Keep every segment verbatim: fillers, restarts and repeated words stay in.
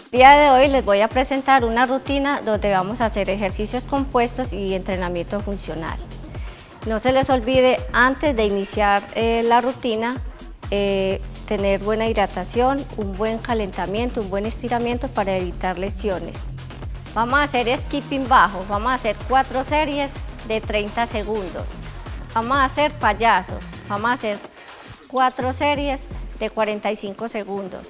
El día de hoy les voy a presentar una rutina donde vamos a hacer ejercicios compuestos y entrenamiento funcional. No se les olvide, antes de iniciar eh, la rutina, eh, tener buena hidratación, un buen calentamiento, un buen estiramiento para evitar lesiones. Vamos a hacer skipping bajo, vamos a hacer cuatro series de treinta segundos. Vamos a hacer payasos, vamos a hacer cuatro series de cuarenta y cinco segundos.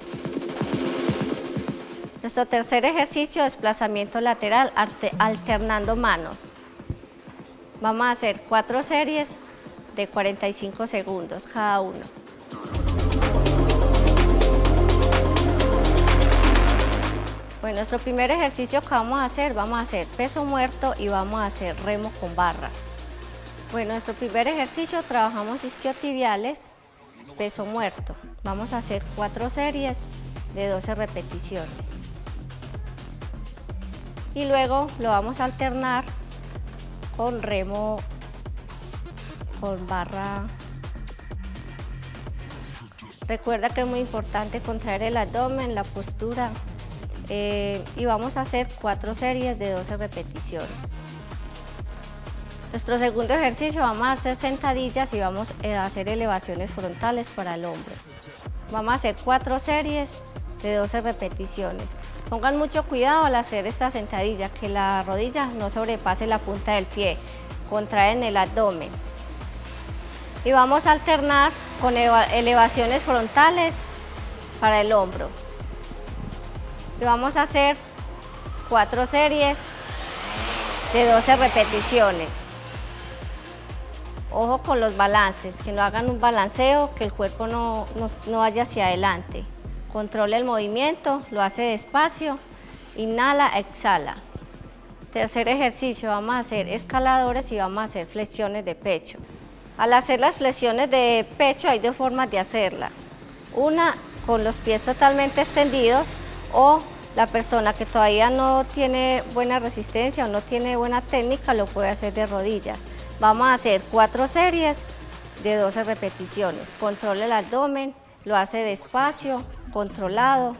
Nuestro tercer ejercicio, desplazamiento lateral alternando manos. Vamos a hacer cuatro series de cuarenta y cinco segundos cada uno. Bueno, nuestro primer ejercicio que vamos a hacer, vamos a hacer peso muerto y vamos a hacer remo con barra. Bueno, nuestro primer ejercicio trabajamos isquiotibiales, peso muerto. Vamos a hacer cuatro series de doce repeticiones. Y luego lo vamos a alternar con remo con barra. Recuerda que es muy importante contraer el abdomen, la postura, eh, y vamos a hacer cuatro series de doce repeticiones. Nuestro segundo ejercicio, vamos a hacer sentadillas y vamos a hacer elevaciones frontales para el hombro. Vamos a hacer cuatro series de doce repeticiones. Pongan mucho cuidado al hacer esta sentadilla, que la rodilla no sobrepase la punta del pie, contraen el abdomen. Y vamos a alternar con elevaciones frontales para el hombro. Y vamos a hacer cuatro series de doce repeticiones. Ojo con los balances, que no hagan un balanceo, que el cuerpo no, no, no vaya hacia adelante. Controla el movimiento, lo hace despacio, inhala, exhala. Tercer ejercicio, vamos a hacer escaladores y vamos a hacer flexiones de pecho. Al hacer las flexiones de pecho hay dos formas de hacerla. Una con los pies totalmente extendidos, o la persona que todavía no tiene buena resistencia o no tiene buena técnica lo puede hacer de rodillas. Vamos a hacer cuatro series de doce repeticiones. Controla el abdomen, lo hace despacio, controlado.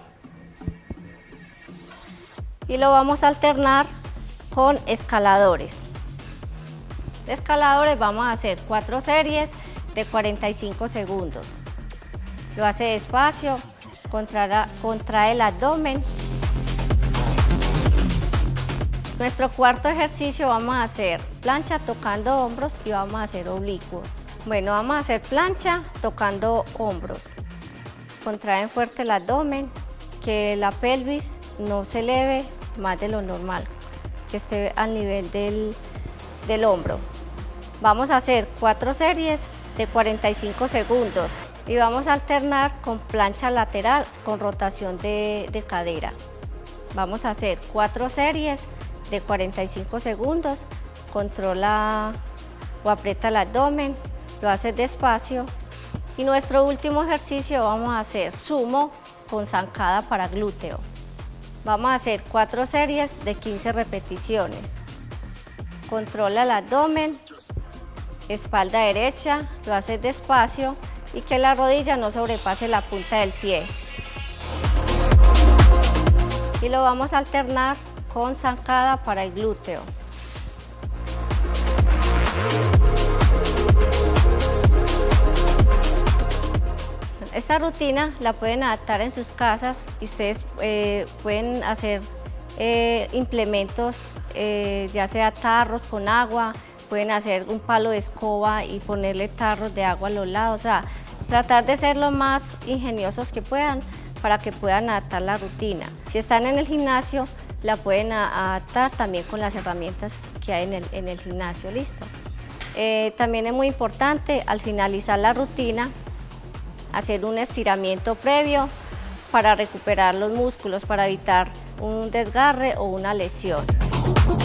Y lo vamos a alternar con escaladores. De escaladores vamos a hacer cuatro series de cuarenta y cinco segundos. Lo hace despacio, contrae, contrae el abdomen. Nuestro cuarto ejercicio, vamos a hacer plancha tocando hombros y vamos a hacer oblicuos. Bueno, vamos a hacer plancha tocando hombros. Contraen fuerte el abdomen, que la pelvis no se eleve más de lo normal, que esté al nivel del, del hombro. Vamos a hacer cuatro series de cuarenta y cinco segundos y vamos a alternar con plancha lateral con rotación de, de cadera. Vamos a hacer cuatro series de cuarenta y cinco segundos, controla o aprieta el abdomen, lo haces despacio. Y nuestro último ejercicio, vamos a hacer sumo con zancada para glúteo. Vamos a hacer cuatro series de quince repeticiones. Controla el abdomen, espalda derecha, lo haces despacio y que la rodilla no sobrepase la punta del pie. Y lo vamos a alternar con zancada para el glúteo. Esta rutina la pueden adaptar en sus casas y ustedes eh, pueden hacer eh, implementos, eh, ya sea tarros con agua, pueden hacer un palo de escoba y ponerle tarros de agua a los lados, o sea, tratar de ser lo más ingeniosos que puedan para que puedan adaptar la rutina. Si están en el gimnasio, la pueden adaptar también con las herramientas que hay en el, en el gimnasio, listo. Eh, también es muy importante al finalizar la rutina hacer un estiramiento previo para recuperar los músculos, para evitar un desgarre o una lesión.